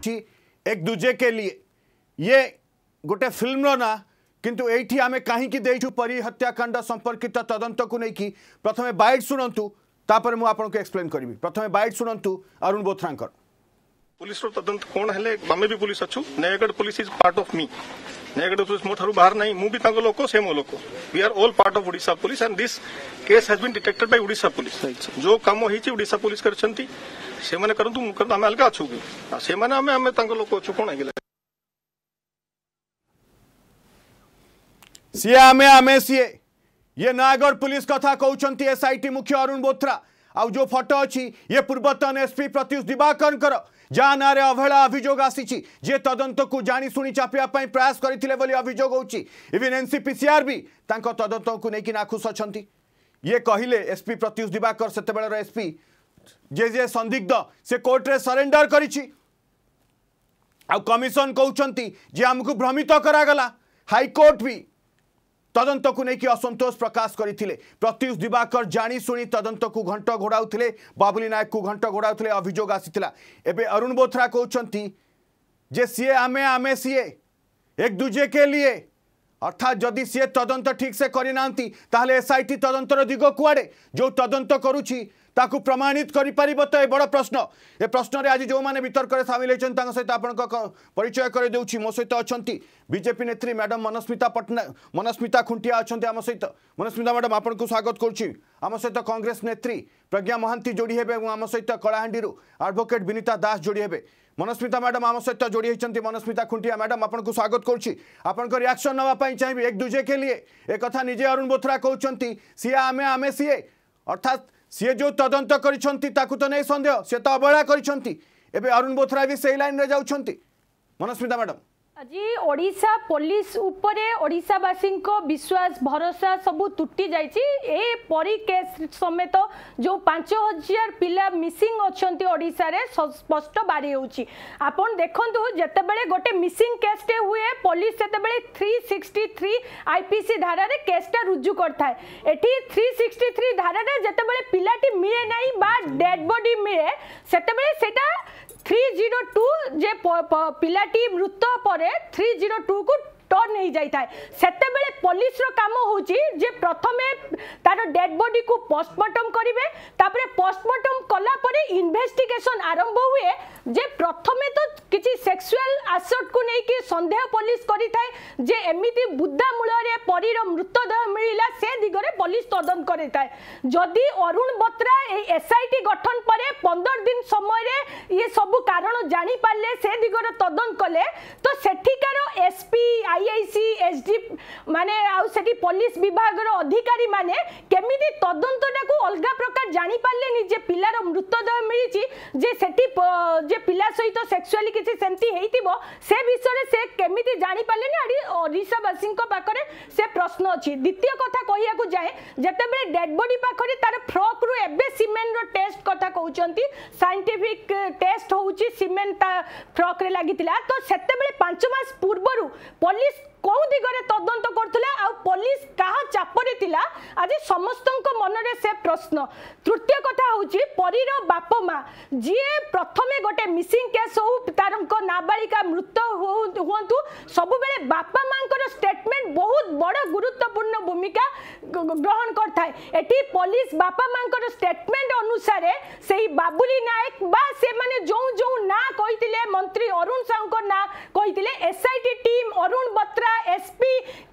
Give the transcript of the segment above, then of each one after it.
अछि एक दूजे के लिए ये गोटे फिल्म ना किंतु एठी आमे कहीं देइछु परी हत्याकांड संपर्कित तदंत को लेकिन प्रथमे बाइट शुणु तापर मु आपन को एक्सप्लेन करी प्रथमे बाइट शुणु अरुण बोथरांकर पुलिस रो तदंत कोन हेले आमे भी पुलिस अछु Nayagarh police is part of me Nayagarh police मोठारु बाहर नहीं मु भी तांको लोको से मो लोको we are all part of Odisha police and this case has been detected by Odisha police जो काम होईची ओडिशा पुलिस करछंती से माने करंतु मु करत आमे अलगा अछु से माने आमे तांको लोको अछु कोन हेले सी आमे सी ये नयगढ़ पुलिस कथा कहउछंती एसआईटी मुख्य अरुण बोथरा आउ जो फोटो अच्छी ये पूर्वतन एसपी प्रत्युष दिवाकर जहाँ ना अवहेला अभियोग आसी जे तदंत को जानी शुणी चापिया प्रयास करथिले बोली अभियोग होची इवन एनसीपीसीआर भी तांको तदंत को लेकिन नाखुश अछंती ये कहिले एसपी प्रत्युष दिवाकर सेतेबेलर एसपी जे संदिग्ध से कोर्ट रे सरेंडर करिछि आ कमिशन कहउछंती जे हमकु भ्रमित करागला हाईकोर्ट भी तदंत को लेकिन असंतोष प्रकाश करते प्रत्युष दिवाकर जानी शुणी तदंत को घंट घोड़ाऊे बाबुली नायक को घंट घोड़ाऊे अभियोग आसीथिला एबे अरुण बोथरा कहउछंती जे सीए आमे सीए एक दूजे के लिए अर्थात जदि सीए तदंत ठीक से करिनांती ताहले एसआईटी तदंतर दिग कुआडे जो तदंत करुछि ताकू प्रमाणित करि परिबो तो ए बड़ प्रश्न ए प्रश्न रे आज जो माने वितर्क रे शामिल हेचन तांग सहित आपन परिचय करे देउछि मो सहित अछंती बीजेपी नेत्री मैडम मनस्मिता खुंटिया अछंती आम सहित मनस्मिता मैडम आपन को स्वागत करछि आम सहित कांग्रेस नेत्री प्रज्ञा महांती जोड़ी हेबे आम सहित कलाहांडीरू एडवोकेट विनीता दास जोड़ी हेबे मनस्मिता मैडम आम सहित जोड़ी होती मनस्मिता खुंटिया मैडम आपन को स्वागत करुच्ची आपन को रिएक्शन नापी चाहिए एक दूजे के लिए एक कथा निजे अरुण बोथरा कहउछंती सीए आमे सीए अर्थात सीए जो तदंत करिछंती ताकू तो नहीं संदेह से तो अवहेला करिछंती एबे अरुण बोथरा भी सही लाइन रे जाउछंती मनस्मिता मैडम आज ओडिशा पुलिस उपरे ओडिशावासी विश्वास भरोसा सबू तुटी जाइए ए परी केस समेत जो 5000 पिला मिसिंग अच्छी ओडिशा रे स्पष्ट बारी होची आपन देखंतु जेतेबेले गोटे मिसिंग केसटे हुए पुलिस सेतेबेले 363 आईपीसी धारा रे केसटा रुजु करता है एठी 363 धारा रे जेतेबेले पिलाटी मिले नाही बा डेड बॉडी मिले सेतेबेले सेटा 302 जे पिलाटी मृत पर 302 को टर्न हो जाता है सेते बेले पुलिस रो काम होची जे प्रथमे तार डेड बॉडी को पोस्टमार्टम करिवे तापरे पोस्टमार्टम कला परे इन्वेस्टिगेशन आरंभ हुए जे प्रथमे तो किछि सेक्सुअल असल्ट को नै कि संदेह पुलिस करि थाए जे एमिति बुद्धा मूल रे परीर मृतदेह मिलिला से दिगरे पुलिस तदंत करि थाए जदि अरुण बोथरा ए एसआईटी गठन परे 15 दिन समय रे ये सब कारण जानि पाले से दिगरे तदंत कले तो सेठिकार एसपी आईआईसी एसडी माने आउ सेठी पुलिस विभाग रो अधिकारी माने केमिति तदंतटा को अलगा प्रकार जानि पालेनी जे पिलार मृतदेह मिलिछि जे सेठी जे पिला सहित सेक्सुअली किछि सेमती हेइतिबो से विषय से केमिति जानि पालेनी आडी ओडिशावासी को पाखरे से प्रश्न अछि द्वितीय कथा कहिया को जाए जते बेले डेड बॉडी पाखरे तार फ्रॉक रु एबे सीमेंट रो टेस्ट कथा कहउचंती साइंटिफिक टेस्ट होउची सीमेंट फ्रॉक रे लागितिला तो सेते बेले 5 मास पूर्वरु पुलिस कौ दिगरे तदंत करथिला आ पुलिस कहा चापरे थिला आज समस्तक मनरे से प्रश्न तृतीय कथा होची परीर बाप मा जे प्रथमे गोटे मिसिंग केस हो तारको नाबालिका मृत हुंतु सब बेले बापा मांकर स्टेटमेंट बहुत बड़ गुरुत्वपूर्ण भूमिका ग्रहण करथाय एठी पुलिस बापा मांकर स्टेटमेंट अनुसार सेही बाबुली नायक बा से माने जो जो ना कहितिले मंत्री अरुण साहू ना कहितिले SIT team Arun Bothra SP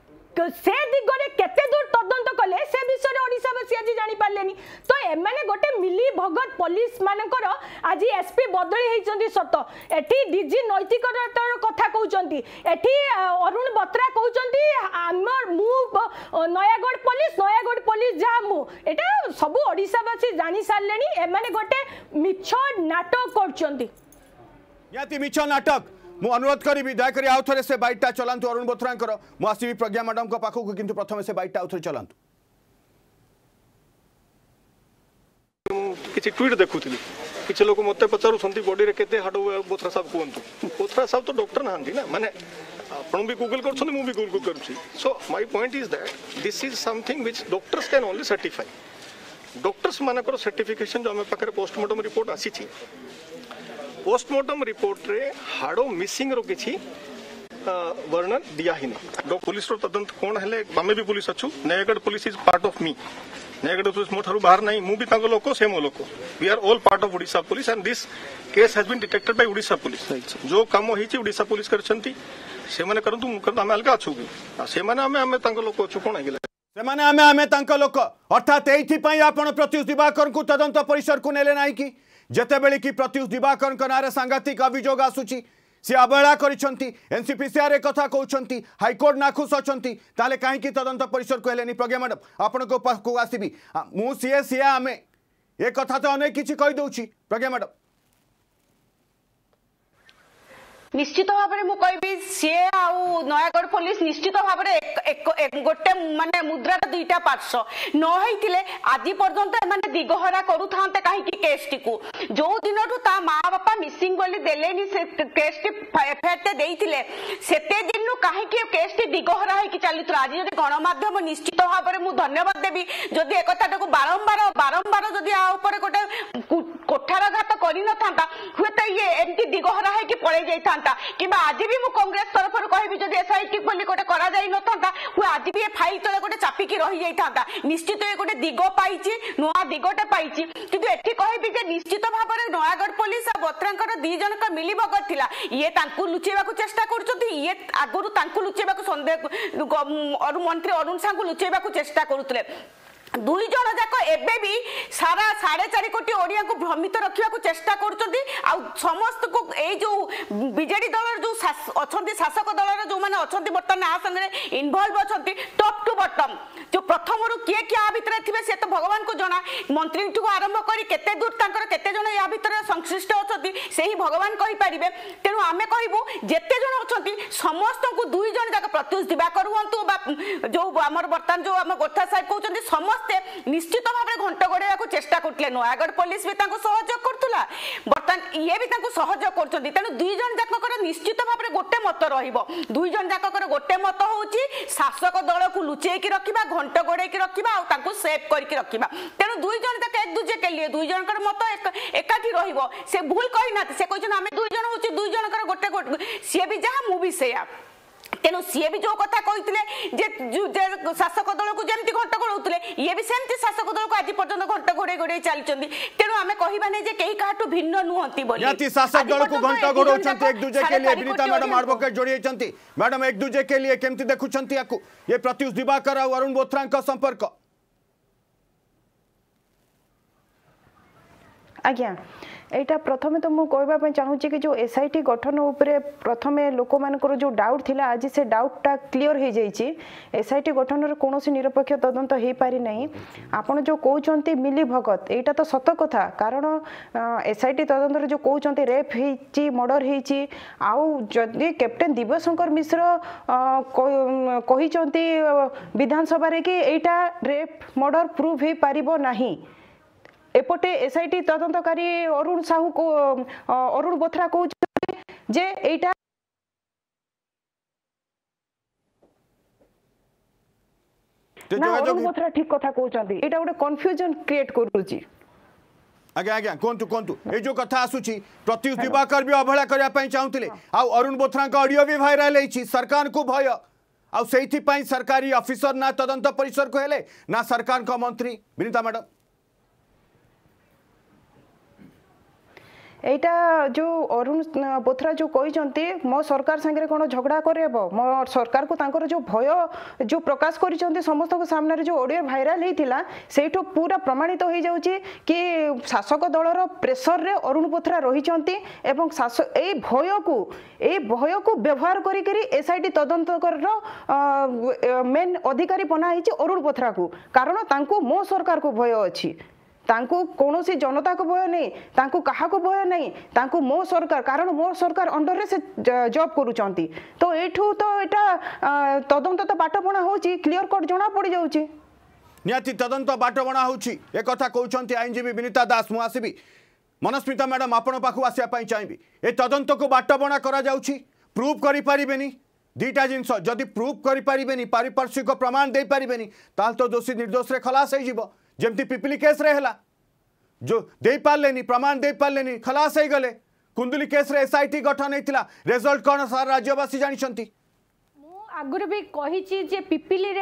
से दिगरे केते दूर तदंत कले से विषय ओडिशावासी आज जानि पालेनी तो एमाने गोटे मिली भगत पुलिस मानकर आज एसपी बदली हेचंती सत एठी डीजी नैतिकतार कथा कहउचंती एठी अरुण बोथरा कहउचंती हमर मु नयागढ़ पुलिस जा मु एटा सब ओडिशावासी जानि सारलेनी एमाने गोटे मिछ नाटक करचंती याती मिछ नाटक मु अनुरोध करी दयाकोरी आउ थे से बाइटा चलांतु अरुण बोथरांकर मु आसीबी प्रज्ञा मैडम को पाखक किंतु प्रथम से बाइटा आउ थे चलांतु किछि ट्वीट देखुथली किछि लोक मते पचारुछंती बॉडी रे केते हाड बोथरा साहब कहंतु बोथरा साहब तो डॉक्टर नाहंती ना माने आपण भी गूगल करछन मु भी गूगल करूछी so my point is that this is something which doctors can only certify doctors मानकर सर्टिफिकेशन जो हम पाखरे पोस्टमार्टम रिपोर्ट आसी छी पोस्टमार्टम रिपोर्ट रे हाड़ो मिसिंग रो किछि वर्णन दिया ही नहीं। पुलिस रो तदंत कोन हेले आमे भी पुलिस अच्छु Nayagarh police is part of me. Nayagarh police मो ठारू बाहर नहीं मु भी तांको लोको से मो लोको we are all part of Odisha police and this case has been detected by Odisha police. जो काम होईची ओडिशा पुलिस करछंती से माने करंतु मु करंतु आमे अलगा अच्छु की से माने आमे तांको लोको अच्छु कोन हेले से माने आमे तांको लोक अर्थात एथि पई आपण प्रत्युष दिवाकर को तदंत परिसर को नेले नाही कि जेते बेले कि प्रत्युष दिवाकर को नारे सांघातिक अभियोग आसुची सी अवहेला करिसंती एनसीपीसीआर कथा कहउछंती हाईकोर्ट नाखुश अछंती ताले काहे कि तदंत परिसर को हेलेनी। प्रज्ञा मैडम आपण को पास को आसीबी मु सीए आमे ए कथा तो अनेक किछि कहि दउची। प्रज्ञा मैडम निश्चित भाव में कहबी सी नयागढ़ पुलिस निश्चित भाव में गोटे माने मुद्रार दुईटा पार्श्व न होइतिले आज पर्यंत एमाने दिगहरा करूथांते कहीं केस टी को जो दिन ता माँ बापा मिसिंग बोली देलेनी से केस टी एफआईआर ते देइतिले सेते दिन कहीं केस टी दिगहरा होई कि चलितरा आज जदि गणमाध्यम निश्चित भाव में मु धन्यवाद देबी जदि एक कथाटा को बारंबार जदि आ ऊपर गोटे कोठाराघात करि न थांता हुए तो ये एमती दिगहरा है कि पळे जाई था कि आज भी मु कांग्रेस तरफ कहबी जदि एसआईटी बोली गोटे करा जाई न था हुए आज भी ए फाइल तले गोटे चापिकी रही जाई था निश्चित ये गोटे दिग पाइची नुआ दिगटे पाइची किंतु एठी कहबी जे निश्चित भाव में नयागढ़ पुलिस आ बत्रांकर दी जनक मिलीभगत थिला ये तांकु लुचेबा को चेष्टा करछथि ये आगरु तांकु लुचेबा को संदेह मंत्री अरुण साहू लुचेबा को चेष्टा करुतले दुई जन जाक एबे भी सारा 4.5 कोटी ओडिया को भ्रमित रखा चेष्टा करछथि आ समस्त को ए जो बीजेडी दल जो अछंती शासक दल जो माने अछंती बर्तमान आ संगे इन्वॉल्व अछंती टॉप टू बॉटम जो प्रथम रु किए क्या भितर थिबे से तो भगवान को जना मंत्री ठू आरंभ करी केते दूर तांकर केते जन या भितर संश्लिष्ट अछंती सेही भगवान कहि परिबे। तेनु आमे कहिबो जेते जन अछंती समस्त को दुई जन जाक प्रत्युष दिवाकर हुंतु बा जो हमर बर्तमान जो हम गोथा साहेब कहउचंती समस्त निश्चित भाव में घंट गोड़ेवा को चेष्टा करते नयागढ़ पुलिस भी सहयोग करुला बर्तमान ये भी सहयोग कर तेणु दुई जन जाकर निश्चित भाव में गोटे मत रुई जन जाकर गोटे मत हूँ शासक दल को लुचेक रखा घंट गोड़ेक रखा सेफ करके रखा तेणु दुई जन जाक एक दूजे के लिए दुई जन मत एकाठी से भूल कही ना से कहते आम दुई जन हूँ दुई जनकर गोटे सी भी जहाँ मु भी से तेणु सी भी जो कथा कहते शासक दल को जमी घंट घोड़े ये भी सेमती शासक दल को आज पर्यटन घंट घोड़े घोड़े चलती तेणु आम कहबानी कहीं क्या भिन्न नुहति शासक दल को घंट घोड़े एक दूजे के लिए विनीता मैडम एडवोकेट जोड़ी मैडम एक दूजे के लिए केमती देखुंत ये प्रत्युष दिवाकर और अरुण बोथरा संपर्क आज्ञा एटा प्रथमे तो मु कहबा चाहूची कि जो एसआईटी गठन उपरे प्रथमे लोक मानकर जो डाउट थिला आज से डाउटटा क्लियर हो जाइए एसआईटी गठन रे कोनोसी निरपेक्ष तदंत हो पारि नहीं आपण जो कहउचंती मिली भगत एटा तो सत कथा कारण एसआईटी तदंत रे जो कहउचंती रेप हेची मर्डर हेची आउ जदि कैप्टेन दिव्यशंकर मिश्र कहिचंती विधानसभा रे कि एटा रेप मर्डर प्रूव हो पारिबो नाही एपटे एसआईटी तदंतकारी अरुण साहू को अरुण बोथरा कहते जे एटा ना अरुण बोथरा ठीक कथा कहते एटा गोटे कन्फ्यूजन क्रिएट करूची। आज्ञा आज्ञा कोंतु कोंतु ए जो कथा आसुची प्रत्युष दिवाकर भी अवहेला करिया पई चाहुतिले आ अरुण बोथरा का ऑडियो भी वायरल हेची सरकार को भय आ सेहिथि पई सरकारी ऑफिसर ना तदंत परिसर को हेले ना सरकार का मंत्री विनीता मैडम एटा जो अरुण बोथरा जो कहते मो सरकार संगे कौन झगड़ा करब मो सरकार को तांकर जो भय जो प्रकाश करिसेंती समस्त को सामने जो ऑडियो वायरल होता से पूरा प्रमाणित हो जाउची कि शासक दलर प्रेसर रे अरुण बोथरा रहिचंती एवं ए भय को व्यवहार करी एसआईटी तदंतकर मेन अधिकारी बना होती अरुण बोथरा को कारण तांको मो सरकार को भय अच्छी तांको कौनसी जनता को भय नहीं तांको कहा को भय नहीं तांको मो सरकार कारण मो सरकार अंडर रे से जॉब करूचंती तो एठू तो एटा तदंत तो बाटबणा होची क्लियर कट जना पड़ी जाउची नियाती तदंत बाटबणा होची ए कथा कहउचंती आईनजीवी विनीता दास मु आसीबी मनस्मिता मैडम आपण पाखु आसिया पई चाहिबी ए तदंत को बाटबणा करा जाउची प्रूव करि परिबेनी दीटा जिनस जदि प्रूव करि परिबेनी पारिपार्श्विक प्रमाण दे परिबेनी ताल तो दोषी निर्दोष रे खलास हो जिवो जेमती पिपली केस रे हला जो दे पारलेनी प्रमाण दे पारलेनी खलास हो गले कुंदुली केस रे एसआईटी गठन होता रिजल्ट कौन सारा राज्यवासी जानते आगुरी भी कही जे पिपिली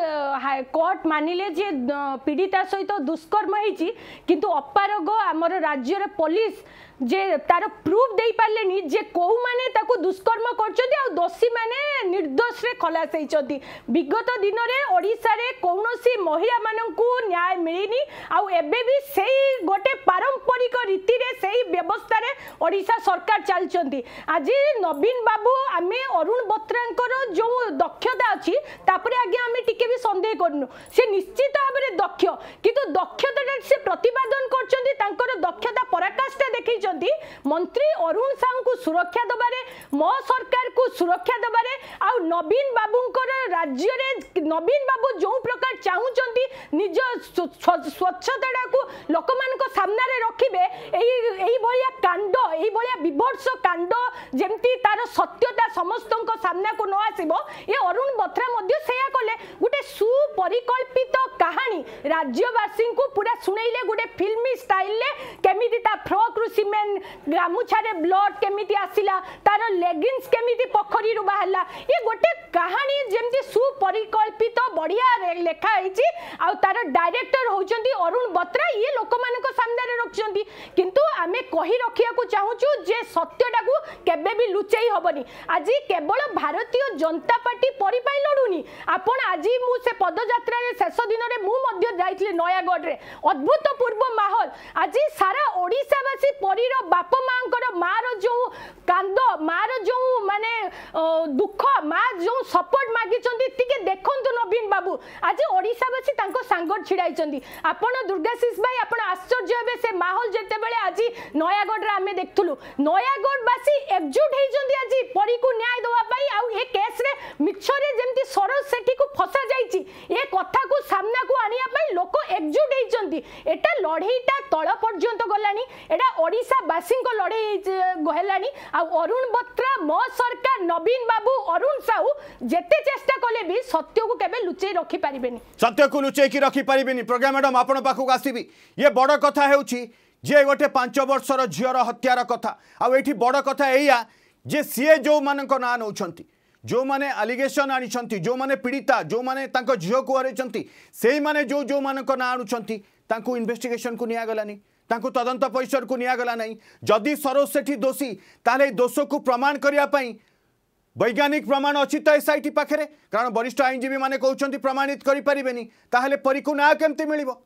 रे कोर्ट मानिले जे पीड़िता सहित दुष्कर्म होती किंतु अपारग आमर राज्य पुलिस जे तार प्रूफ दे पारे जे कौ माने ताको दुष्कर्म कर दोषी माने निर्दोष रे खलास होती विगत दिन में ओडिशा रे कौनसी महिला मानकू न्याय मिलनी आउ एबे भी सेही गोटे पारंपरिक रीति रे सेही व्यवस्था रे ओडिशा सरकार चलचंती आज नवीन बाबू आमे अरुण बत्रांकर जो दक्षता अच्छी तापरे आगे आमे टिके भी संदेह करनु से निश्चित भाव में दक्ष किंतु दक्षता से प्रतिपादन करचंती तांकर दक्षता पराकाष्ठा देखै मंत्री अरुण साहू को सुरक्षा दबारे मो सरकार को सुरक्षा दबारे आ नवीन बाबूंकर राज्य रे नवीन बाबू जो प्रकार चाहूचंती निज स्वच्छता को लोक मान सामने रे रखिबे एई भलिया कांड एई भलिया विभत्स कांड जेमती तार सत्यता समस्तक सामना को न आसीबो ए अरुण बत्रा मध्य सेया कले गुटे सुपरिकल्पित कहानी राज्यवासी को पूरा सुनैले गुटे फिल्मी स्टाइल ले केमिति ता फ्रॉक रु सीमेंट गामुछारे ब्लड केमिति आसिला तार लेगिंग्स केमिति पोखरी रु बाहला ये गोटे कहानी जेमती सुपरिकल्पित बढ़िया लेखा होईची आ तार डायरेक्टर होचंती अरुण बत्रा ये लोक मानक सामने रे रखचंती किंतु आमे कहि रखिया को चाहूचु जे सत्यटा को केबे भी लुचेई हबनी आज केवल भारतीय जनता पार्टी परिपाई लडुनी आपण आज मु से पदयात्रा रे शेष दिन रे मु मध्य जाइतले नयागढ़ रे अद्भुतपूर्व माहौल आज सारा ओडिशावासी परीर बाप मांकर मार जो कांद मार जो माने दुख मा जो सपोर्ट मागिचंती टिके देखंतु नवीन बाबू आज ओडिशावासी तांको सांगर छिड़ाइचंती आपण दुर्गाशीष भाई आपण आश्चर्य हेबे से माहौल जेते बेले आज नयागढ़ रे आमे देखथुलु नयागढ़वासी एकजुट हेइचंती आज परी को न्याय दवा पाई आ ए केस रे मिछरे जेमती सरोज सेठी को फसा जाईची ए कथा को सामना को आनिया पाई लोक एकजुट हेइचंती एटा लढेईटा तळ पर्यंत गलानी एटा ओडिशा वासी को लढेई गहेलानी आ अरुण बत्रा मो सरकार नवीन बाबू अरुण साहू जेते चेष्टा कले भी सत्य को केबे लुचेई रखि परिबेनी सत्य को लुचेई की रखि परिबेनी प्रज्ञा मैडम आपण पाखु आसीबी ये बड़ कथा हेउची जे गोटे 5 वर्षर झीर हत्यार कथा आ एठी बड़ कथा एया जे सीए जो मानक ना नौछंती जो माने एलिगेशन आनिछंती जो माने पीड़िता जो माने तांको झियो को हरैछंती सेही माने जो जो मानक ना आनुछंती तांको इन्वेस्टिगेशन को निया गलानी तांको तदंत परिसर को निया गला नहीं जदि सरोज सेठी दोषी ताले दोष को प्रमाण करिया पई वैज्ञानिक प्रमाण अच्छी तो एसआईटी पाखे कारण वरिष्ठ आईनजीवी माने कहउछंती प्रमाणित करि परिबेनी ताहले परी को न्याय केमती मिलिबो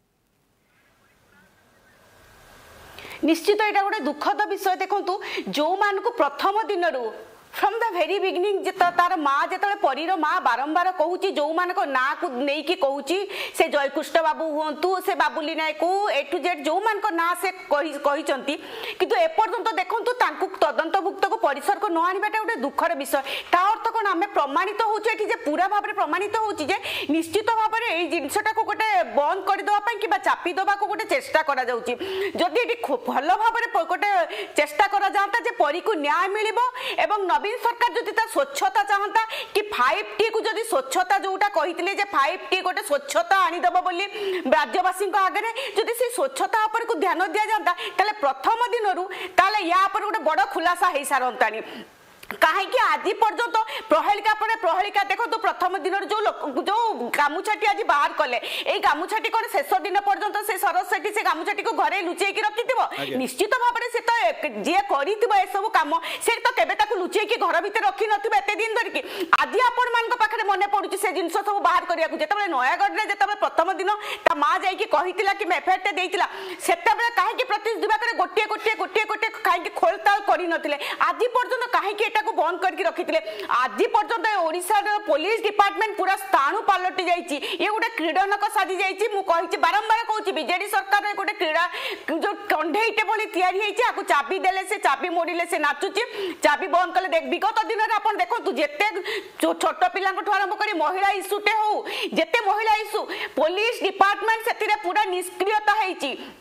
निश्चित यहाँ गोटे दुखद विषय देखु जो मान को प्रथम दिन फ्रॉम द वेरी बिगिनिंग तार माँ जो परीर माँ बारंबार कहूँ जो मान ना को लेकिन कहूँ से जयकृष्ण बाबू हूँ से Babuli Nayak A to Z जो मान ना से कहते किंतु एपर्यंत देखूँ तदंतभुक्त को परिसर को न आने गोटे दुखर विषय ता अर्थ कौन आम प्रमाणित होचे पूरा भाव में प्रमाणित होची जे निश्चित भाव में यही जिनटा को गोटे बंद करदेवाई कि चापी देवा को गोटे चेष्टा करा जाउची जदि भल भाव में गोटे चेष्टा करा जाता जे परी को न्याय मिलिबो एवं नवीन सरकार जदि स्वच्छता चाहता कि 5T को जदि स्वच्छता जोटा कही 5T गोटे स्वच्छता आनीदेव बोली राज्यवासी आगे जदि से स्वच्छता पर को ध्यान दि जाता ताले प्रथम दिन या गोटे बड़ खुलासा हो सारंतानी कहीं आज पर्यंत प्रहेलिका पर प्रहेलिका देखो तो प्रथम दिन जो गामुछाटी आज बाहर कले ए गामुछाटी कौन शेष दिन पर्यंत से सरस सेठी से गामुछाटी को घरे लुचेई रखि निश्चित भाव में से तो जी कर सब कम से तो केबे ताकू लुचेई घर भीतर रखी नथिबे एते दिन धरिकी आज आपण मान पाखे मन पड़ुची से जिनस सब बाहर करिया जेतबे नयागढ़ रे जेतबे प्रथम दिन ता माँ जाइकी कहितिला कि एफआईआर टे देइतिला सेतबे काहे प्रत्युष दिवाकर गोटे गोटे गोटे गोटे काहे खोलताल करि नथिले आज पर्यंत काहे को बंद करके रखी आज पर्यंत ओडिशा पुलिस डिपार्टमेंट पूरा स्थाणु पलटि जाइए ये गोटे क्रीडनक साजी जाइए मुझे बारंबार कहूँ बीजेडी सरकार गोटे क्रीड़ा जो कंडेईटे भाई या चाबी देले से चाबी मोड़िले से नाचुची चाबी बंद कले विगत दिन में आप देखो जिते छोट पिला आरंभ कर महिला इश्यूटे हो जिते महिला इश्यू पुलिस डिपार्टमेंट से पूरा निष्क्रियता होती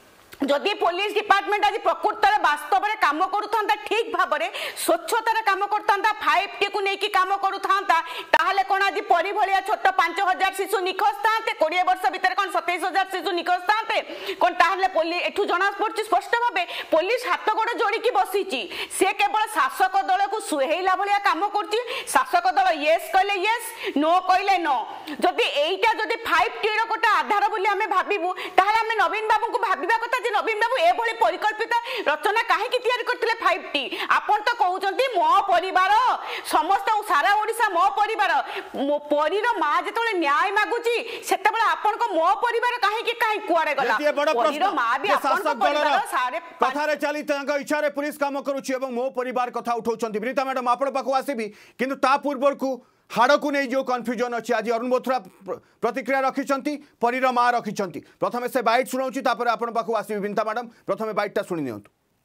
जदि पुलिस डिपार्टमेंट आज प्रकृत वास्तव में काम करूता ठीक भाव में स्वच्छतार काम करता 5T को लेकिन काम करूता कौन आज परी भाया छोट 5,000 शिशु निखोज था 20 वर्ष भितर कौन 27,000 शिशु निखोज था कौन ताहले एठू जना पड़ी स्पष्ट भाव पुलिस हाथ गोड़ जोड़िकी बसी सी केवल शासक दल को सुहेला भाया काम कर शासक दल येस कहले येस नो कहले नो जदि एटा जदि 5T रो गोटे आधार बोली आमे भाबिबु ताहले आमे नवीन बाबू को भाबिबा कथा जे नवीन बाबू ए भली परिकल्पित रचना काहे की तैयारी करथिले 5T आपण तो कहउचंती मो परिवार समस्त सारा ओडिसा मो परिवार मो परीर मां जेतले न्याय मागुची सेतेबेले आपण को मो परिवार काहे की काहे कुआडे गला परीर मां भी आपण को परिवार सारे कथारे चली तांका इच्छा रे पुलिस काम करूची एवं मो परिवार कथा उठाउचंती विनीता मैडम आपण पाखु आसीबी किंतु ता पूर्व को हाड़ को नहीं जो कन्फ्यूजन अच्छी आज अरुण बोथरा प्रतिक्रिया रखिंट परीर माँ रखिंट प्रथम से बाइट शुणाऊँ तापर आपण पाखु आसबि विनीता मैडम प्रथम बाइटा शुणी नि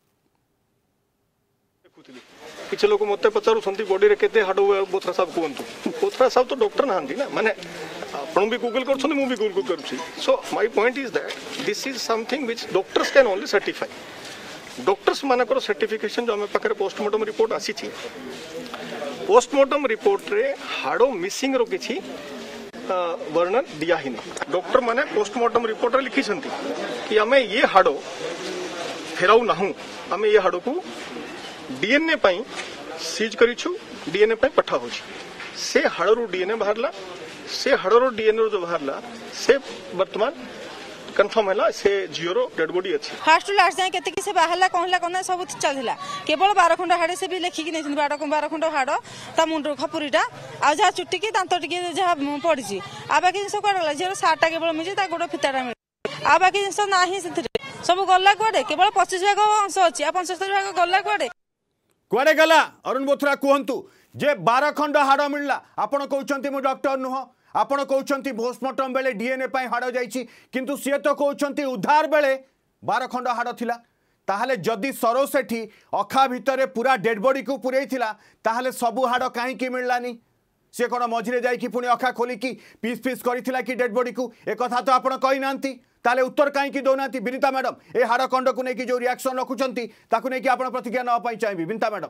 किसी लोग मत पचारूँ बॉडी रे केते हाड़ बोथरा साहब कहतु बोथरा साहब तो डॉक्टर ना माने आपण भी गूगल कर भी गूगल करुँची so my point is that this is something which doctors can only certify doctors मानकर सर्टिफिकेशन जो आम पाखे पोस्टमार्टम रिपोर्ट आसी पोस्टमार्टम रिपोर्ट रे हाड़ो मिसिंग रो किछि वर्णन दिया ही नहीं डॉक्टर माने पोस्टमार्टम रिपोर्ट रे लिखि छंती कि हमें ये हाड़ो फेराउ नाहु हमें ये हाड़ो को डीएनए पई सीज करिछु डीएनए पई पठा होछि से हाड़ो डीएनए बाहरला से हाड़ो डीएनए जो बाहरला से वर्तमान कन्फर्म है से जियो डेड बॉडी अच्छी फास्ट लास्ट जाए केते से बाहरला कहला कोना सब चलला केवल 12 खंड हाड़े से भी लेखिक नहीं 12 खंड हाड़ ता मुंड खपुरीटा आ जा चुट्टी की दांत टिके जा पड़ी आ बाकी जिन कड़ गला झीर सार्टा केवल मिली गोड़ फिताटा मिले आ बाकी जिन ना सब गला कड़े केवल 25 भाग अंश अच्छी आ 75 भाग गला कड़े गला अरुण बोथरा कहतु जे 12 खंड हाड़ मिलला आपण कहउछंती मु डॉक्टर नुह आपण कहउछंती पोस्टमार्टम बेले डीएनए पई हाड़ जाईची किंतु सी तो कहउछंती उद्धार बेले 12 खंड हाड़ थिला ताहले जदि सरो सेठी अखा भितरे पूरा डेड बॉडी को पुरई थिला ताहले सबु हाड़ काहे की मिललानी से कोन मझिरे जाई कि पुनी अखा खोली कि पीस पीस करिथिला कि डेड बॉडी को ए कथा तो आपण कहि नांती ताले उत्तर काहे की दोनाती विनीता मैडम ए हाड़ खंड को नै कि जो रिएक्शन रखुचंती ताकु नै कि आपण प्रतिक्रिया न पाई चाहिबी विनीता मैडम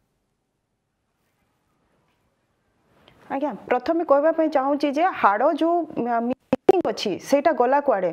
आज्ञा प्रथम कहवाई चाहूँगी जे हाड़ जो मिसिंग अच्छी सेटा गला कुआड़े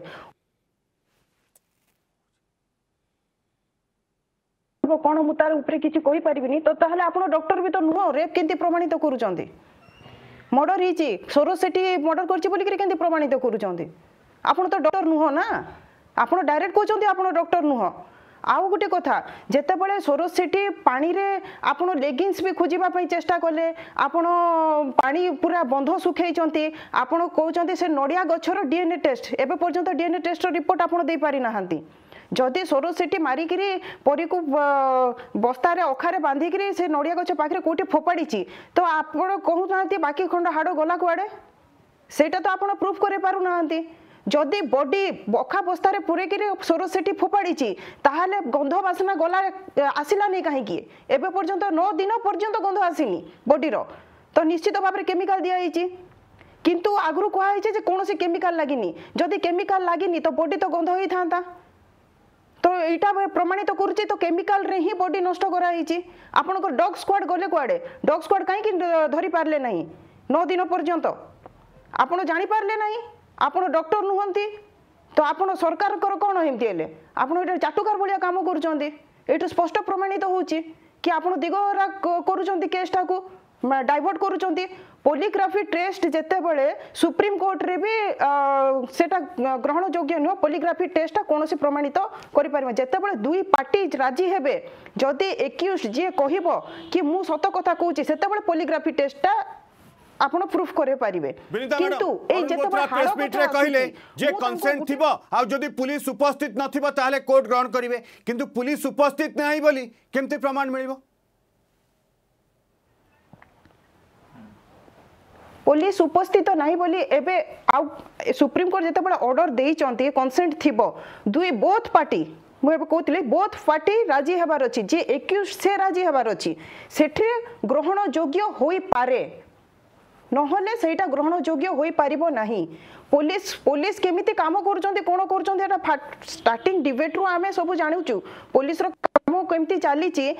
कौन मु तार ऊपर किसी कहि परिबिनी तो ताहले आपण डॉक्टर भी तो नुह रेप केंती प्रमाणित करूचंती मर्डर हिची सरोज सेठी मर्डर करची बोली केंती प्रमाणित करूचंती आपण तो डॉक्टर नुह ना आपण डायरेक्ट कहउचंती आपण डॉक्टर नुह आउ गोटे कथा जेतेबेले सरोज सेठी पानी रे आपण लेगिंग्स भी खोजिबा पई चेष्टा कले आपण पानी पूरा बंध सुखैचंती आपण कहउचंती से नडिया गछर डीएनए टेस्ट एबे पर्यंत डीएनए टेस्ट रिपोर्ट आपण देई पारि नाहंती जदि सरोज सेठी मारिकी परी को बस्तार अखारे बांधिकी से नड़िया गछ पाखे कौटी फोपाड़ी तो आप कहूना बाकी खंड हाड़ गला कुआड़े सेटा तो आप प्रूफ कर पारु ना जदि बॉडी अखा बस्तार पूरेक सरोज सेठी फोपाड़ी ताहले गंध बासना गला आसला नहीं कहीं एवं पर्यंत 9 दिन पर्यंत गंध आसीनी बॉडीर तो निश्चित भाव में केमिकल दिखाई किंतु आगु कहुई कौन केमिकल लगिनी जदि केमिकल लगिनी तो बॉडी तो गंध ही था तो यहाँ प्रमाणित तो करुच्ची तो केमिकल रे ही बॉडी नष्ट कराई आपण डॉग स्क्वाड गले कुआडे डॉग स्क्वाड कहीं धरी पारे ना 9 दिन पर्यंत आपण जानी पारले नहीं आपण डॉक्टर नुहंती तो आपण सरकार कौन एमती हेले आपण चाटुकार भाया काम कर स्पष्ट प्रमाणित होची कि आपण दिगहरा करुचंती केसटा को डाइवर्ट करुचंती पॉलीग्राफी टेस्ट जेते बळे सुप्रीम कोर्ट रे भी सेटा ग्रहण योग्य नुह पॉलीग्राफी टेस्ट कौन प्रमाणित करि परिबो जेते बळे दुई पार्टी राजी हेबे जदि एक्यूज जे कहिबो कि मु सत कथा कहूची सेते बळे पॉलीग्राफी टेस्टटा आपण प्रूफ करे पारिबे किंतु ए जेते बळे प्रेस मीट रे कहिले जे कंसेंट थिबो आ जदि पुलिस उपस्थित नथिबो ताले कोर्ट ग्रहण करिवे किंतु पुलिस उपस्थित नाही बोली केमते प्रमाण मिलिबो पुलिस उपस्थित नहीं बोली एबे आउ सुप्रीम कोर्ट जेते बळे ऑर्डर देई चंती कंसेंट थिबो दुई बोथ पार्टी मु एबे कहतले बोथ पार्टी राजी हेबार अछि जे एक्यूज से राजी हेबार अछि सेठी ग्रहण योग्य होई पारे नहले सेटा ग्रहण योग्य होई परिबो नाही। पुलिस केमिति काम करूचंती कोन करूचंती एटा स्टार्टिंग डिबेट रु आमे सब जानुचु पुलिस रो काम केमिति चाली छि।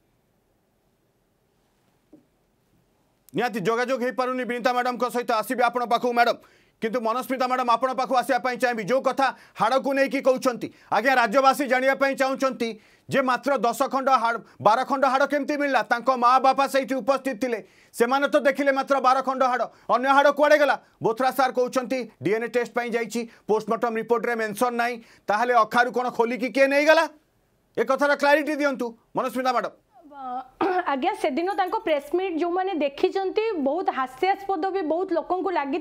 निहाती जोगाजोग हो पारुनी विनीता मैडम को सहित आसबि आपण पाखु मैडम किंतु मनस्मिता मैडम आपण पाखु आसिया चाहिए जो कथा हाड़ को लेकिन कहते आज्ञा राज्यवासी जानापी चाहते जे मात्र 10 खंड 12 खंड हाड़ केमती मिलला तांको माँ बापा से उपस्थित थिले सेमाने तो देखिले मात्र 12 खंड हाड़ अन्य हाड़ कुआड़े गला। बोथरा सार कहते डीएनए टेस्ट जाइए पोस्टमार्टम रिपोर्ट रे मेंशन नहीं ताहले अखारु कोन खोलिकी किए नहीं गला ए कथार क्लारिटी दिंतु मनस्मिता मैडम। आज्ञा से दिन प्रेस मीट जो मैंने देखी बहुत हास्यास्पद भी बहुत लोक लगी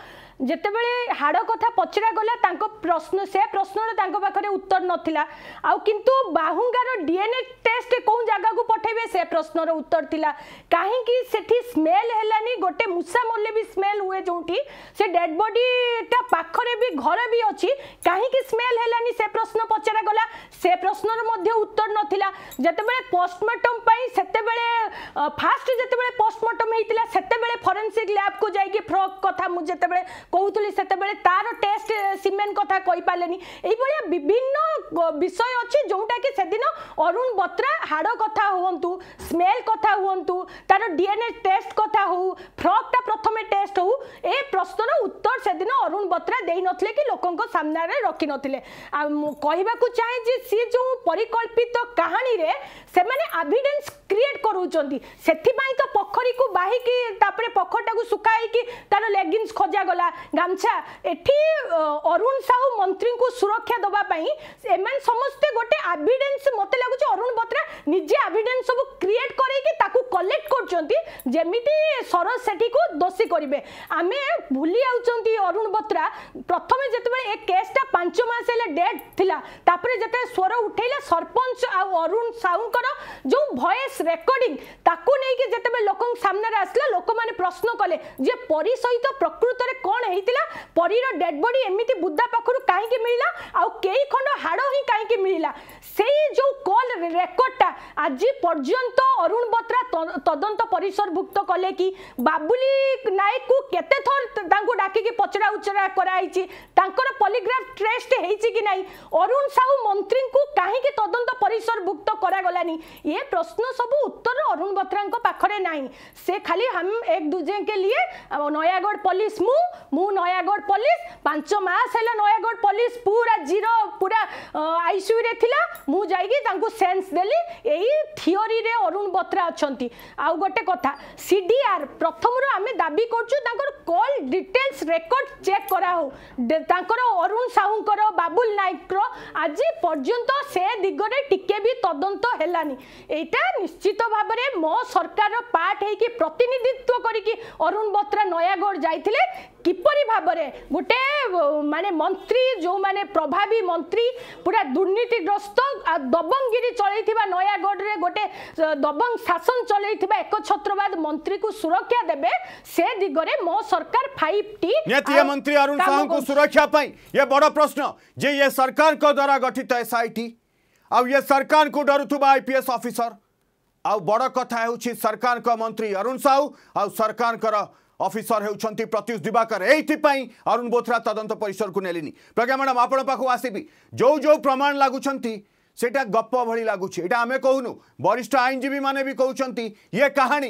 जितेबले हाड़ कथा पचरा गला प्रश्न से प्रश्न पाखे उत्तर नाला आउ किंतु बाहुंगार डीएनए टेस्ट कौ जगह को पठेबे से प्रश्नर उत्तर थिला कहीं सेठी स्मेल हेलानी गोटे मूसा मोले भी स्मेल हुए जोटी से डेड बॉडी टा पाखरे भी घर भी अच्छी कहीं स्मेल हेलानी से प्रश्न पचरा गला से प्रश्नर मध्य उत्तर नथिला जेतेबेले पोस्टमार्टम पई सेतेबेले फास्ट जेतेबेले पोस्टमार्टम हेतिला सेतेबेले फोरेंसिक लैब को जाई कि फ्रॉक कथा मु जेतेबेले कहूली सेतेबेले तार टेस्ट सीमेन कथा कहि पालेनी एई बलिया विभिन्न विषय अछि जोटा कि सेदिन अरुण बत्रा हाड़ कथा हुंतु स्मेल कथा हुंतु तार डीएनए टेस्ट कथा हो फ्रॉक ता प्रथमे टेस्ट हो ए प्रश्नर उत्तर सेदिन अरुण बत्रा देई नथले कि लोकंको सामने रे रखि नथले कहबा को चाहे जे सी जो परिकल्पित कहानी रे से माने एविडेंस क्रिएट करूचंती सेथिबाई तो पोखरी को बाही कि तापरे पोखरटा को सुखाई कि तार लेगिंग्स खोजा गला गामछा एठी अरुण साहू मंत्री को सुरक्षा दबा पई एमन समस्त गोटे एविडेंस मते लागु छ अरुण बत्रा निजे एविडेंस सब क्रिएट करे कि ताकू कलेक्ट करचंती जेमिति सरस सेठी को दोषी करिवे आमे भूली आउचंती अरुण बत्रा प्रथमे जेतेबेले ए केसटा 5 मास हेले डेट थिला तापरे जेते स्वर उठैला सरपंच आ अरुण साहूकर जो वॉइस रिकॉर्डिंग ताकू नै कि जेतेबेले लोकन सामने रे आसला लोक माने प्रश्न कले जे परी सहित प्रकृत रे कोन हेतिला परीर डेड बॉडी एमिति बुद्धा पाखरु काहे कि मिलिला आ केई खंड हाड़ ही काहे कि मिलिला सेई जो कॉल रेकॉर्डटा आज पर्यंत अरुण बत्रा तदंत परिसरभुक्त कले कि बाबुली नायक को केते थर तांको डाकी कि पचरा उचरा कराइछि तांकर पॉलीग्राफ टेस्ट हेछि कि नाही अरुण साहू मंत्री को काहे कि तदंत परिसरभुक्त करा गलानी ये प्रश्न सब उत्तर अरुण बत्रांको पाखरे नाही से खाली हम एक दूजे के लिए नयागढ़ पुलिस मु नयागढ़ पुलिस 5 मास हेला नयागढ़ पुलिस पूरा जीरो पूरा आईसीयू रे थिला मु जाईगी तांको सेंस देली एई थियोरी रे अरुण बत्रा अछंती आ गोटे कथा सीडीआर प्रथम रो आमे दाबी करछु तांकर कॉल डिटेल्स रिकॉर्ड चेक करा हो तांकर अरुण साहूकर बाबुल नायक रो आज पर्यंत से दिगरे टिके भी तदंत हेलानी एटा निश्चित भाबरे मो सरकार पार्ट है कि प्रतिनिधित्व करिकि अरुण बत्रा नयागढ़ जाइथिले किपरि भाबरे गोटे माने मंत्री जो माने प्रभावी मंत्री पूरा दुर्नीतिग्रस्त दबंगगिरी चलैथिबा नयागढ़ रे गोटे दबंग शासन चलैथिबा एक छत्रवाद मंत्री को सुरक्षा देबे से दिगरे मो सरकार 5T नेतिया मंत्री अरुण साहू को सुरक्षा पई ये बड़ प्रश्न जे ये सरकार को द्वारा गठित एसआईटी आ ये सरकार को डरुथुबा आईपीएस ऑफिसर आ बड़ कथा हेउछि सरकार को मंत्री अरुण साहू आ सरकार कर ऑफिसर हेउछंती प्रत्युष दिवाकर एइथिपाई अरुण बोथरा तदंत परिसर को नेलिनी। प्रज्ञा मैडम आपण पाखु आसीबी जो जो प्रमाण लागुछंती सेटा गप्प भली लागुछि एटा हमें कहूनु वरिष्ठ आईनजीवी माने भी कहउछंती ये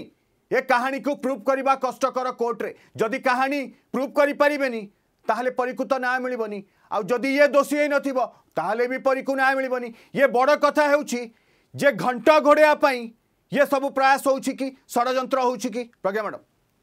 कहानी को प्रूव करबा कष्टकर कोर्ट रे जदि कहानी प्रूव करि परिबेनी ताहले परिकुत न्याय मिलिबनी आ जदि ये दोषी हे नथिबो ताहले भी परिकु न्याय मिलिबनी ये बड़ कथा हेउछि जे घंटा घोड़िया पई ये सब प्रयास होउछि कि षडयंत्र होउछि कि प्रज्ञा मैडम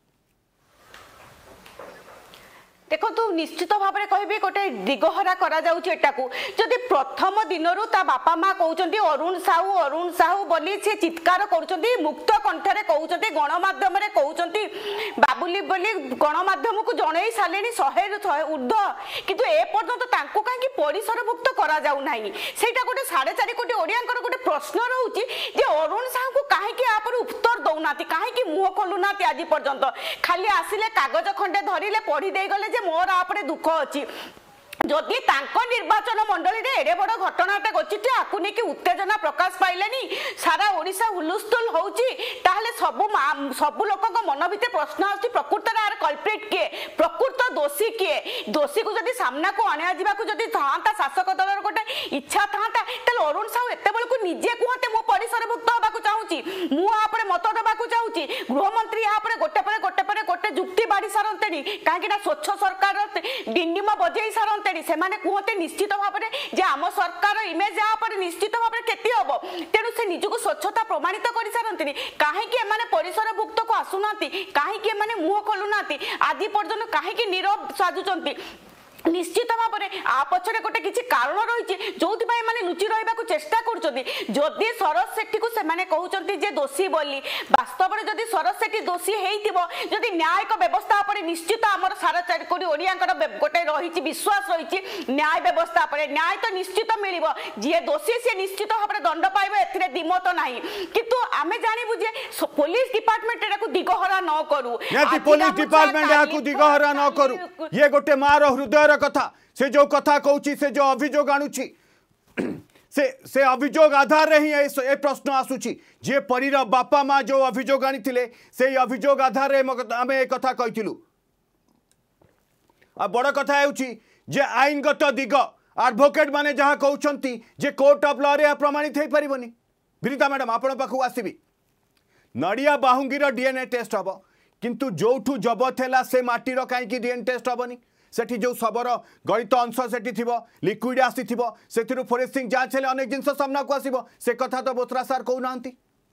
देखो तू निश्चित भाव में कह गोटे दिगहरा करा जाटाकू जदि प्रथम दिन ता बापा माँ कहते अरुण साहू बोली सी चित्कार कर मुक्त कंठरे कहते गणमाध्यम कहते बाबुली बोली गणमाध्यम को जन सारे 100 ऊर्ध किंतु एपर्यंत कहीं परिसरभुक्त करा सेटा गोटे 4.5 कोटी ओडियांकर गोटे प्रश्न रोचे अरुण साहू को कहीं उत्तर दौना कहीं मुह खोलुना आज पर्यंत खाली आसिले कागज खंडे धरिले पढ़ी दे गले मोर आपरे दुख अच्छी जदि निर्वाचन मंडली रे एडे बड़ घटनाटा घटिटे आकु ने कि उत्तेजना प्रकाश पाइलेनी सारा ओडिशा हुलुस्थुल होउची ताहले सबु लोकक मन भितर प्रश्न आछि प्रकृत आर कल्प्रिट के प्रकृत दोषी के दोषी को जदि सामना को आनिया जिबा को जदि थांता शासक दलर गोटे इच्छा थांता तले अरुण साहू एते बेल को निजे कुहते मो परिसरभुक्त होबा को चाहूची मु आपरे मत देबा को चाहूची गृहमंत्री आपरे गोटे जुक्ति बाड़ी सारंतेनी काहेकि स्वच्छ सरकार डिंडिम बजेई सारंतेनी से माने कहते निश्चित भाव में जे आम सरकार इमेज पर निश्चित भाव में क्षति हम तेणु से निजक स्वच्छता प्रमाणित कर सारती कहीं परिसरभुक्त को आसुना कहीं मुह खोलुना आज पर्यटन कहीं नीरव साजुंट निश्चित भाव में आ पछरे गोटे किसी कारण रही जो माने लुचि रहा चेष्टा करदी शरद सेठी को से कहते जे दोषी बोली वास्तव में जदि शरद सेठी दोषी होती न्यायिक व्यवस्था पर निश्चित आमर सारा चारि ओडिया गोटे रही विश्वास रही न्याय व्यवस्था पर न्याय तो निश्चित मिल जी दोषी सी निश्चित भाव में दंड पाइबे एथिरे दिमत नाही किंतु आमे जानिबु जे पुलिस डिपार्टमेंट एटाकू दिगहरा न करू पुलिस डिपार्टमेंट याकू दिगहरा न करू ये गोटे मार हृदय कथा से जो कथा कहूची से जो अभियोग आणुची से अभियोग आधार रे ही ए प्रश्न आसुची जे परीर बापा माँ जो अभियोग आनिथिले से अभियोग आधार रे आमे ए कथा कहिथिलु आ बड़ कथा हेउची जे आईनगत दिग एडवोकेट माने जहा कहउचंती जे कोर्ट ऑफ लॉ रे प्रमाणित हे परिबनी विनीता मैडम आपण पाखु आसीबी नड़िया बाहुंगीर डीएनए टेस्ट हम किंतु जोठू जबत है से माटीर कहीं डीएनए टेस्ट हेनी सेठी जो शबर गणित अंश सेठी थिबो लिक्विड आसी थिबो सेथिरु फोरेंसिक जांच हेले अनेक जिनस सामना को आसीबो से कथा तो बोथरा सार कहू नांती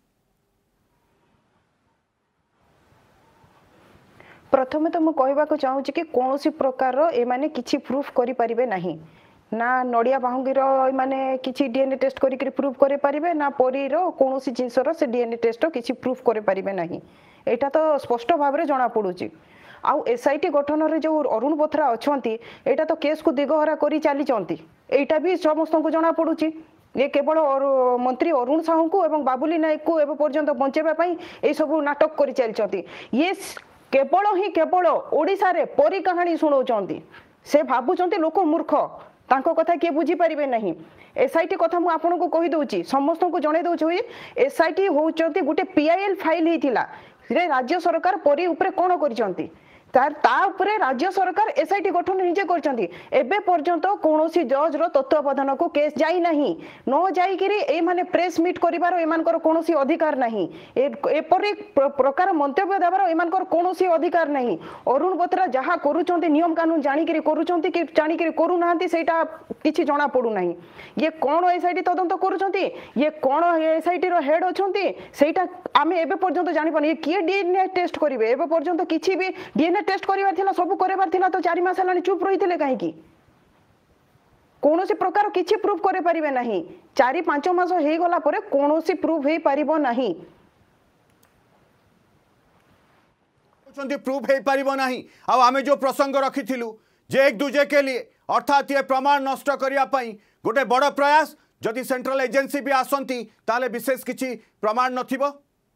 प्रथम तो मु कहबाको चाहूची कि कोनोसी प्रकार ए माने किछि प्रूफ करि परिबे नाही ना नड़िया बाहुंगीर माने किछि डीएनए टेस्ट करी प्रूफ करे परिबे ना परीर कोनोसी जिनसर से डीएनए टेस्ट किछि प्रूफ करे परिबे नाही एटा तो स्पष्ट भाव रे जणा पडुची आउ एसआईटी गठन रे जो अरुण बोथरा अछंती एटा तो केस को दिगहरा करी चली चंती एटा भी समस्त को जणा पडुची ये केवल मंत्री अरुण साहू को एवं बाबुली नायक को एवं पर्यंत बंचेबा पई ए सब नाटक करी चली चंती ये केवल ओडिसा रे परी कहानी सुनाउचंती से भाबुचंती लोक मूर्ख तांको कथा किए बुझी पारिबे नहीं एसआईटी कथा मु आपन को कहि दउची समस्त को जणे दउची एसआईटी होउचंती गुटे पीआईएल फाइल हिथिला रे राज्य सरकार परी ऊपर कोन करिसंती तार राज्य सरकार एसआईटी गठन निजे करछंती एबे पर्यंत कोनोसी जज रो तत्वावधान को केस जाई नहीं न जाई करी ए माने प्रेस मीट करिवार एमानकर कोनोसी अधिकार नहीं एपरि प्रकार मंतव्य देवार एमानकर कोनोसी अधिकार नहीं अरुण बोथरा जहा करूछंती नियम कानून जानी करी करूछंती कि जानी करी करू नांती सेटा किछि जणा पडू नहीं ये कोन एसआईटी तदंत करूछंती ये कोन एसआईटी रो हेड अछंती सेटा आमे एबे पर्यंत जानि पानी किए डीएनए टेस्ट करिवे एबे पर्यंत किछि भी डीएनए टेस्ट करिवार थिला सब करेबार थिला तो 4 मास हलानी चुप रहिथिले काहे की कोनोसी प्रकार किछि प्रूफ करे परिबे नाही 4-5 मास हे गला परे कोनोसी प्रूफ हे परिबो नाही चंदी प्रूफ हे परिबो नाही आ आमे जो प्रसंग रखिथिलु जे एक दूजे के लिए अर्थात ये प्रमाण नष्ट करिया पई गोटे बड़ प्रयास जदि सेंट्रल एजेंसी भी आसंती ताले विशेष किछि प्रमाण नथिबो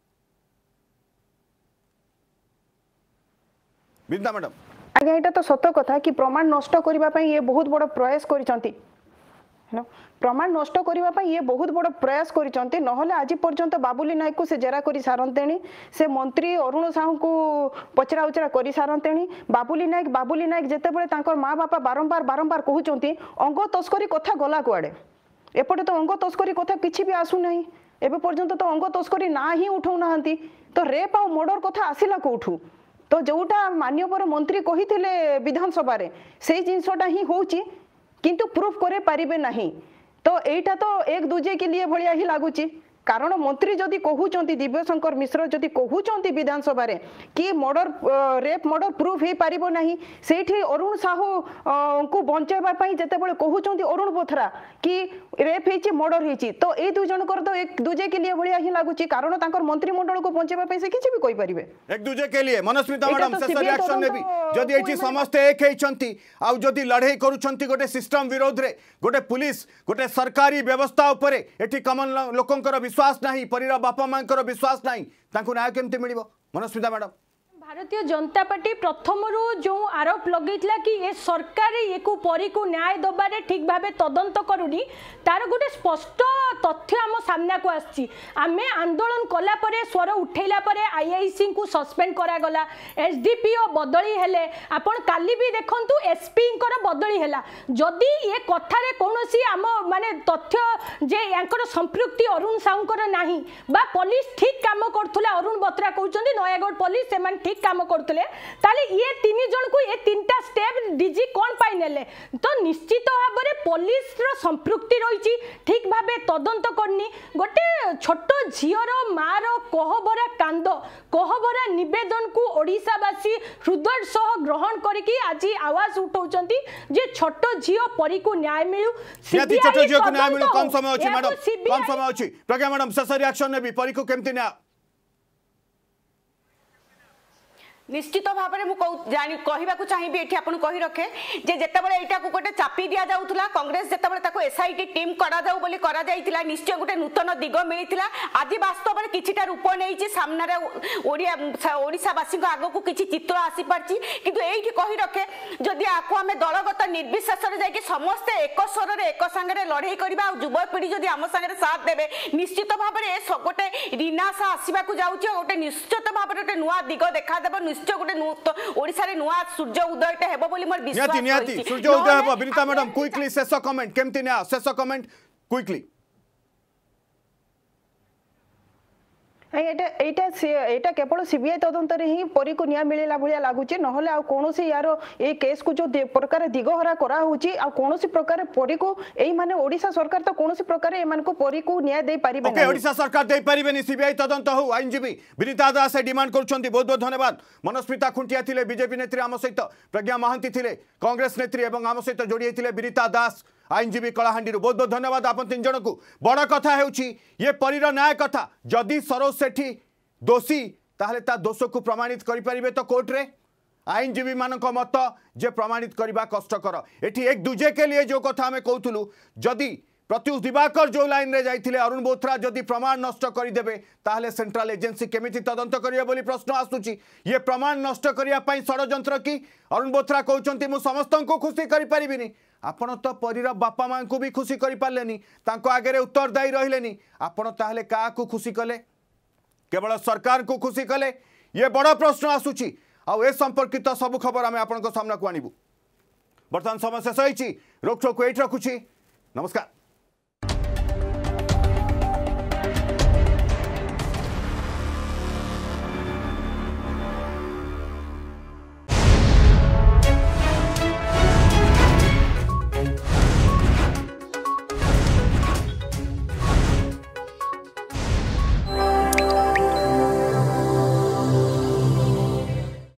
बिंदा मैडम आज्ञा एटा तो सत कथा कि प्रमाण नष्ट करिबा पई ये बहुत बड़ प्रयास करिसंती प्रमाण नष्ट करिबा पई ये बहुत बड़ प्रयास करिसंती नहले आज पर्यंत बाबुली नायक को से जेरा करी सारंतेनी से मंत्री अरुण साहू को पचरा उचरा करी सारंतेनी बाबुली नायक जेते बेले तांकर मां बापा बारंबार कहउचंती अंग तस्करी कथा गला कुआडे एपटे तो अंग तस्करी कथा किछि भी आसु नहीं एबे पर्यंत तो अंग तस्करी ना ही उठौ नाहंती तो रेप आ मर्डर कथा आसिला कोठू तो जोटा मान्यवर मंत्री कही विधानसभा रे से जिनसटा ही होची किंतु प्रूफ करे पारिबे नहीं तो एटा तो एक दूजे के लिए भलिया ही लागुची कारण मंत्री जदि कहउचंती दिव्यशंकर मिश्र जदि कहउचंती विधानसभा रे कि मर्डर रेप मर्डर प्रूफ हे पारिबो नहीं सेठी अरुण साहू को बंचेबा पई जते बेले कहउचंती अरुण बोथरा कि रेप हेची मर्डर हेची तो ए दु जनकर तो एक दूजे के लिए भलिया ही लागुची कारण तांकर मंत्रिमंडल को बंचेबा पई से किछि भी कहि परिबे एक दूजे के लिए मनस्मिता मैडम शेष रिएक्शन ने भी जदि एठी समस्त एक हेचंती आ जदि लड़ाई करूचंती गोटे सिस्टम विरोध रे गोटे पुलिस गोटे सरकारी व्यवस्था उपरे एठी कमन लोकंकर विश्वास नहीं परीर बापा मांकर विश्वास नहीं तांको न्याय केमते मिलिबो मनस्मिता मैडम भारतीय जनता पार्टी प्रथमरू जो आरोप लगेगा कि ये सरकार ये परी को न्याय दबारे ठीक भाव तदंत करूनी तार गोटे स्पष्ट तथ्य आम सामना को आसी आमे आंदोलन कला परे स्वर उठेला परे आईआईसी को सस्पेंड करागला एसडीपीओ बदली हेले आपण काली भी देखंतु एसपी बदली हेला जदि ये कथारे कौनसी आम माने तथ्य जे यांकर संपृक्ति अरुण साहूकर नाही बा पुलिस ठीक काम करथुला अरुण बत्रा कहउचंदी नयागढ़ पुलिस से ठीक काम करथुले ताले ये तीन जन को ये तीनटा स्टेप डीजी कोन पाई नेले तो निश्चित भाव में पुलिस रो संपृक्ति रही ठीक भाबे तदंत करनी गोटे छोट झीर मार कहबरा कांद कहबरा निवेदन को ओडिशावासी हृदय सह ग्रहण करके आज आवाज उठाउचंती जे छोट झील परी को न्याय मिलू छोट झील को न्याय मिलू कम समय अछि मैडम कम समय अछि प्रज्ञा मैडम शेष रिएक्शन ने भी परी को केमति न्याय निश्चित भाव में कहवाक चाहिए ये आपको कही रखे जे जितेबाला यहाँ को गोटे चापी दि जाऊला कांग्रेस जितेबाला एसआईटी टीम करा निश्चय गोटे नूतन दिग मिलता आज वास्तव में किछिटा रूप नहीं सामने ओडिशावासी आग को किसी चित्र आसी पार्टी किंतु ये कही रखे जदि आपको आम दलगत निर्विशेष जाकि समस्ते एक स्वर एक सांगे लड़ाई करवा युवपीढ़ी जदि आम सांगे साथ देवे निश्चित भाव में गोटे रिनाशा आसवाक जाऊँगी गोटे निश्चित भाव में गोटे नुआ दिग देखादेव निश्चय गोटे ओडिशा रे नुआ सूर्य उदयटे हेबो बोली मोर विश्वास नियति नियति सूर्य उदय हेबो विनीता मैडम क्विकली शेष कमेंट केमति न्याय शेष कमेंट क्विकली एटा केवल सीबीआई तदंत ही परी को न्याय मिलला भाया लगुच ना कौन यार ये केस को जो प्रकार दिगहरा कराऊँगी कौन प्रकार परी को यही माने ओडिशा सरकार तो कौन प्रकार एमान को परी को न्याय दे पारिबे ओके ओडिशा सरकार दे पारिबेनी सीबीआई तदंत हो आईनजीबी विनीता दास डिमांड करछंती बहुत बहुत धन्यवाद मनस्मिता खुंटिया थिले बीजेपी नेत्री आम सहित प्रज्ञा महांती थिले कांग्रेस नेत्री एवं आम सहित जोड़ी होते विनीता दास आईनजीबी कलाहांडी बहुत बहुत धन्यवाद आप तीन जन को बड़ कथा होउची ये परीर न्याय कथा जदि सरोज सेठी दोषी ताहले ता दोष को प्रमाणित करि परिबे तो कोर्ट रे आईनजीबी मानक मत जे प्रमाणित करबा कष्टकर एठी एक दूजे के लिए जो कथा हमें कहथुलु जदि प्रत्युष दिवाकर जो लाइन रे जाइथिले अरुण बोथरा जदि प्रमाण नष्ट करिदेबे ताहले सेंट्रल एजेंसी केमिति तदंत करिवे बोली प्रश्न आसुची ये प्रमाण नष्ट करिया पई षडयंत्र की अरुण बोथरा कहउचंती मु समस्त को खुशी करि परिबिनी आपण तो परीर बापा मां को भी खुशी करि पारलेनी तांको आगे उत्तरदायी रहिलेनी आपण ताहले का को खुशी कले केवल सरकार को खुशी कले ये बड़ प्रश्न आसुची आ ए संपर्कित सब खबर आम आपण सामना को आनिबु बर्तमान समय शेष होईची रोक ठोक एठ रखुची नमस्कार।